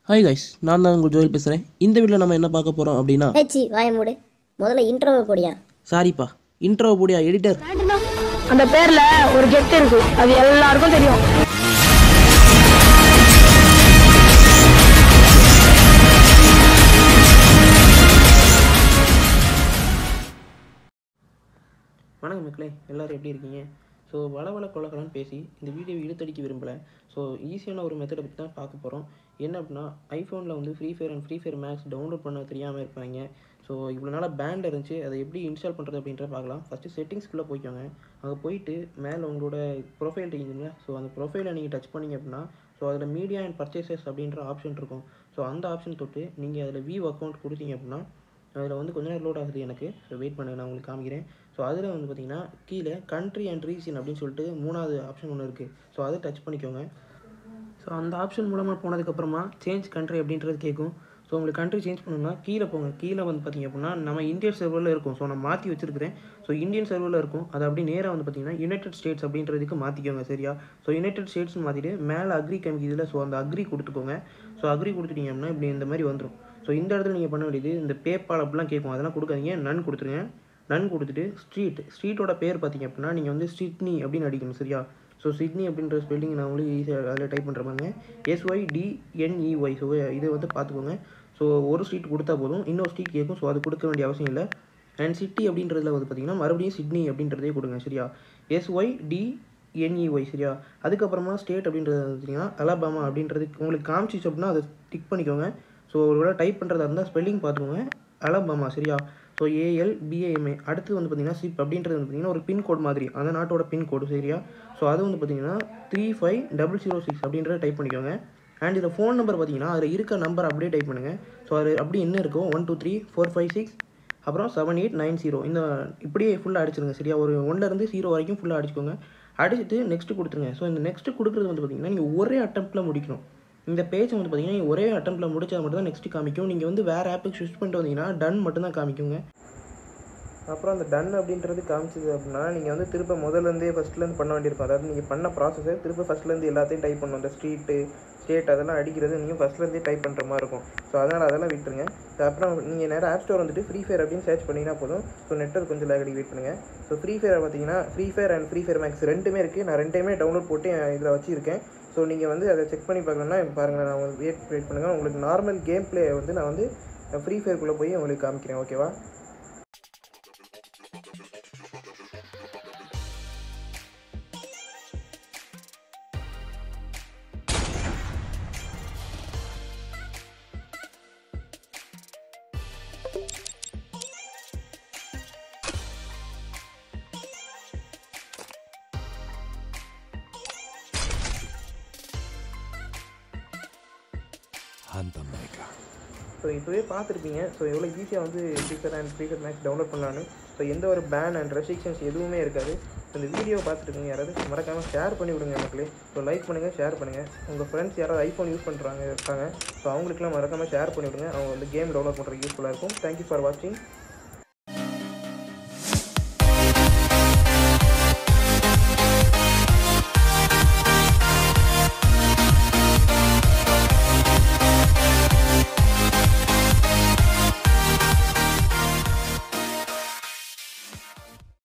Hi guys, நான் தான் உங்கள் ஜோயில் பேசுகிறேன். இந்த வீடியோவில் நம்ம என்ன பார்க்க போகிறோம் அப்படின்னா, வாய மூடு, முதல்ல இன்ட்ரோவை போடியா. சாரிப்பா, இன்ட்ரோவை போடியா எடிட்டர். அந்த பேர்ல ஒரு கெட் இருக்கு, அது எல்லாருக்கும் தெரியும். வணக்கம் மக்களே, எல்லோரும் எப்படி இருக்கீங்க? ஸோ வள கொலகலன்னு பேசி இந்த வீடியோவை இழுத்தடிக்க விரும்பலை. ஸோ ஈஸியான ஒரு மெத்தடை பற்றி தான் பார்க்க போகிறோம். என்ன அப்படின்னா, ஐஃபோனில் வந்து ஃப்ரீஃபயர் மேக்ஸ் டவுன்லோட் பண்ண தெரியாமல் இருப்பாங்க. ஸோ இவ்வளோ நாளாக பேண்ட் இருந்துச்சு, அதை எப்படி இன்ஸ்டால் பண்ணுறது அப்படின்றத பார்க்கலாம். ஃபஸ்ட்டு செட்டிங்ஸ்குள்ளே போய்க்கோங்க. அங்கே போயிட்டு மேலே உங்களோட ப்ரொஃபைல் இருக்குங்க. ஸோ அந்த ப்ரொஃபைலை நீங்கள் டச் பண்ணிங்க அப்படின்னா, ஸோ அதில் மீடியா அண்ட் பர்ச்சேசஸ் அப்படின்ற ஆப்ஷன் இருக்கும். ஸோ அந்த ஆப்ஷன் தொட்டு நீங்கள் அதில் வியூ அக்கௌண்ட் கொடுத்தீங்க அப்படின்னா, அதில் வந்து கொஞ்ச நேரம் லோட் ஆகுது எனக்கு. ஸோ வெயிட் பண்ணுங்க, நான் உங்களுக்கு காமிக்கிறேன். ஸோ அதில் வந்து பார்த்திங்கன்னா கீழே கண்ட்ரி அண்ட் ரீஜன் அப்படின்னு சொல்லிட்டு 3வது ஆப்ஷன் ஒன்று இருக்குது. ஸோ அதை டச் பண்ணிக்கோங்க. ஸோ அந்த ஆப்ஷன் மூலமாக போனதுக்கப்புறமா சேஞ்ச் கண்ட்ரி அப்படின்றது கேட்கும். ஸோ உங்களுக்கு கண்ட்ரி சேஞ்ச் பண்ணணும்னா கீழே போங்க. கீழே வந்து பார்த்திங்க அப்படின்னா நம்ம இந்தியன் சர்வரில் இருக்கும். ஸோ நான் மாற்றி வச்சுருக்கிறேன். ஸோ இந்தியன் சர்வரில் இருக்கும். அது அப்படி நேராக வந்து பார்த்திங்கன்னா யுனைடெட் ஸ்டேட்ஸ் அப்படின்றதுக்கு மாற்றிக்கோங்க, சரியா? ஸோ யுனைடெட் ஸ்டேட்ஸ்னு மாற்றிட்டு மேலே அக்ரி காமிக்குதில்ல, ஸோ அந்த அக்ரி கொடுத்துக்கோங்க. ஸோ அக்ரி கொடுத்துட்டீங்க அப்படின்னா இப்படி இந்த மாதிரி வந்துடும். ஸோ இந்த இடத்துல நீங்கள் பண்ண வேண்டியது, இந்த பேபால் அப்படிலாம் கேட்கும், அதெல்லாம் கொடுக்காதீங்க. நன் கொடுத்துருங்க. நன் கொடுத்துட்டு ஸ்ட்ரீட்டோட பேர் பார்த்திங்க அப்படின்னா நீங்கள் வந்து சிட்னி அப்படின்னு அடிக்கணும், சரியா? ஸோ சிட்னி அப்படின்ற ஸ்பெல்லிங் நான் உங்களுக்கு ஈஸியாக அதில் டைப் பண்ணுறப்பாங்க, SYDNEY. ஸோ இதை வந்து பார்த்துக்கோங்க. ஸோ ஒரு ஸ்ட்ரீட் கொடுத்தா போதும், இன்னொரு ஸ்ட்ரீட் கேட்கும். ஸோ அது கொடுக்க வேண்டிய அவசியம் இல்லை. அண்ட் சிட்டி அப்படின்றதுல வந்து பார்த்திங்கன்னா மறுபடியும் சிட்னி அப்படின்றதே கொடுங்க, சரியா? SYDNEY, சரியா? அதுக்கப்புறமா ஸ்டேட் அப்படின்றது பார்த்திங்கன்னா அலபாமா அப்படின்றது உங்களுக்கு காமிச்சிச்சு அப்படின்னா அதை டிக் பண்ணிக்கோங்க. ஸோ ஒரு வேளை டைப் பண்ணுறதா இருந்தால் ஸ்பெல்லிங் பார்த்துக்கோங்க, அலபாமா, சரியா? So ALBAMA. அடுத்து வந்து பார்த்திங்கன்னா சிப் அப்படின்றது வந்து பார்த்திங்கன்னா ஒரு பின்கோடு மாதிரி, அந்த நாட்டோட பின்கோடு, சரியா? ஸோ அது வந்து பார்த்திங்கன்னா 35006 அப்படின்றத டைப் பண்ணிக்கோங்க. அண்ட் இதில் ஃபோன் நம்பர் பார்த்திங்கன்னா அதில் இருக்க நம்பர் அப்படியே டைப் பண்ணுங்கள். ஸோ அது அப்படி என்ன இருக்கோ 12345 அப்புறம் 7890 இந்த இப்படியே ஃபுல்லாக அடிச்சிருங்க, சரியா? ஒரு 1லேருந்து 0 வரைக்கும் ஃபுல்லாக அடிச்சுக்கோங்க. அடிச்சுட்டு நெக்ஸ்ட்டு கொடுத்துருங்க. ஸோ இந்த நெக்ஸ்ட்டு கொடுக்குறது வந்து பார்த்திங்கன்னா நீங்கள் ஒரே அட்டெம்ப்ட்டில் முடிக்கணும். இந்த பேஜ் வந்து பார்த்திங்கன்னா நீங்கள் ஒரே அட்டெம்ப்ட்டில் முடிச்சா மட்டும் தான் நெக்ஸ்ட்டு காமிக்கும். நீங்கள் வந்து வேறு ஆப்புக்கு ஷிஃப்ட் பண்ணிட்டு வந்தீங்கன்னா டன் மட்டும் தான் காமிக்குங்க. அப்புறம் அந்த டன் அப்படின்றது காமிச்சது அப்படின்னா நீங்கள் வந்து திரும்ப முதல்லேருந்தே ஃபஸ்ட்லேருந்து பண்ண வேண்டியிருக்கும். அதாவது நீங்கள் பண்ண ப்ராசஸை திரும்ப ஃபஸ்ட்லேருந்து எல்லாத்தையும் டைப் பண்ணணும். அந்த ஸ்டேட் அதெல்லாம் அடிக்கிறது நீங்கள் ஃபஸ்ட்லேருந்தே டைப் பண்ணுற மாதிரி இருக்கும். ஸோ அதனால் அதெல்லாம் விட்டுருங்க. அப்புறம் நீங்கள் நேராக ஆப் ஸ்டோர் வந்துட்டு ஃப்ரீஃபயர் அப்படின்னு சர்ச் பண்ணிங்கன்னா போதும். ஸோ நெட்வொர்க் கொஞ்சம் லேக் வெயிட் பண்ணுங்கள். ஸோ ஃப்ரீஃபயர் பார்த்தீங்கன்னா ஃப்ரீஃபயர் அண்ட் ஃப்ரீஃபயர் மேக்ஸ் ரெண்டுமே இருக்குது. நான் ரெண்டையுமே டவுன்லோட் போட்டு இதில் வச்சுருக்கேன். ஸோ நீங்கள் வந்து அதை செக் பண்ணி பார்க்கணுன்னா பாருங்கள், நான் உங்களுக்கு வெயிட் பண்ணுங்கள். உங்களுக்கு நார்மல் கேம் பிளே வந்து நான் வந்து ஃப்ரீஃபயருக்குள்ளே போய் உங்களுக்கு காமிக்கிறேன், ஓகேவா? ஸோ இப்போவே பார்த்துருப்பீங்க. ஸோ எவ்வளோ ஈஸியாக வந்து ஃப்ரீஃபயர் மேக்ஸ் டவுன்லோட் பண்ணலான்னு. ஸோ எந்த ஒரு பேன் அண்ட் ரெஸ்ட்ரிக்ஷன்ஸ் எதுவுமே இருக்காது. ஸோ இந்த வீடியோவை பார்த்துருக்கீங்க யாராவது மறக்காமல் ஷேர் பண்ணி விடுங்க மக்களே. ஸோ லைக் பண்ணுங்கள், ஷேர் பண்ணுங்கள். உங்கள் ஃப்ரெண்ட்ஸ் யாராவது ஐஃபோன் யூஸ் இருக்காங்க, ஸோ அவங்களுக்குலாம் மறக்காமல் ஷேர் பண்ணி விடுங்க. அவங்க வந்து கேம் டவுன்லோட் பண்ணுறதுக்கு யூஸ்ஃபுல்லாக இருக்கும். தேங்க்யூ ஃபார் வாட்சிங்.